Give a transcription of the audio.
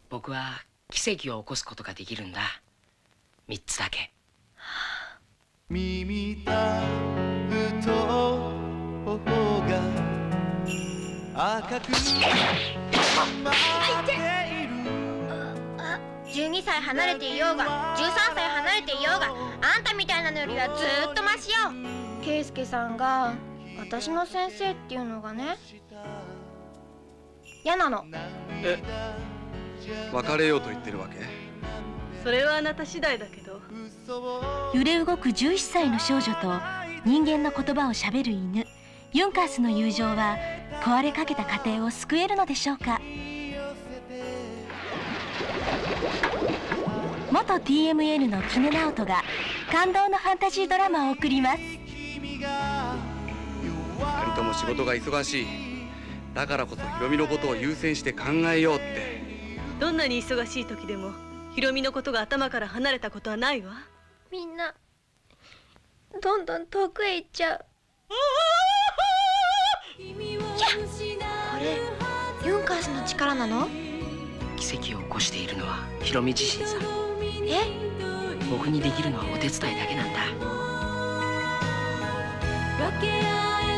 僕は奇跡を起こすことができるんだ。3つだけ。 耳たぶと頬が赤く染まっている。 12歳離れていようが13歳離れていようが、あんたみたいなのよりはずーっとマシよ。圭介さんが私の先生っていうのがね、嫌なの。 え、別れようと言ってるわけ？ それはあなた次第だけど。 揺れ動く11歳の少女と人間の言葉をしゃべる犬ユンカースの友情は壊れかけた家庭を救えるのでしょうか。元 TMN のキネナオトが感動のファンタジードラマを送ります。 2人とも仕事が忙しい。だからこそヒロミのことを優先して考えようって。 どんなに忙しい時でもヒロミのことが頭から離れたことはないわ。 みんなどんどん遠くへ行っちゃう。いや、これユンカースの力なの？ 奇跡を起こしているのはヒロミ自身さ。 え？ 僕にできるのはお手伝いだけなんだ。 分け合え